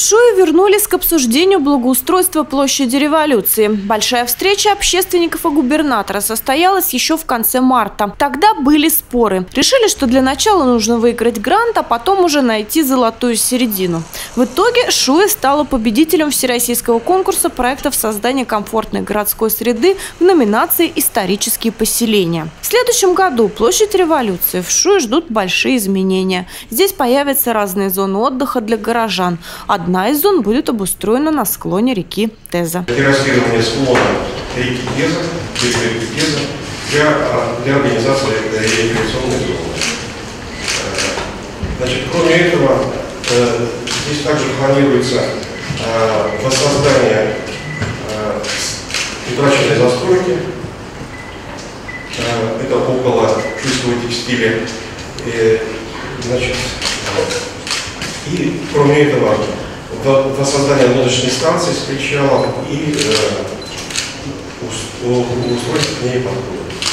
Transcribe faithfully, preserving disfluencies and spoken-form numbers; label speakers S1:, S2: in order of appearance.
S1: Шуе вернулись к обсуждению благоустройства площади Революции. Большая встреча общественников и губернатора состоялась еще в конце марта. Тогда были споры. Решили, что для начала нужно выиграть грант, а потом уже найти золотую середину. В итоге Шуе стала победителем всероссийского конкурса проектов создания комфортной городской среды в номинации «Исторические поселения». В следующем году площадь Революции в Шуе ждут большие изменения. Здесь появятся разные зоны отдыха для горожан. Одна из зон будет обустроена на склоне реки Теза.
S2: Террасирование склона реки Теза, реки Теза для, для организации рекреационной зоны. Значит, кроме этого, здесь также планируется воссоздание утраченной застройки. Это около чистого текстиля. Значит, и кроме этого, воссоздание лодочной станции с причалом и э, устройство к ней подхода.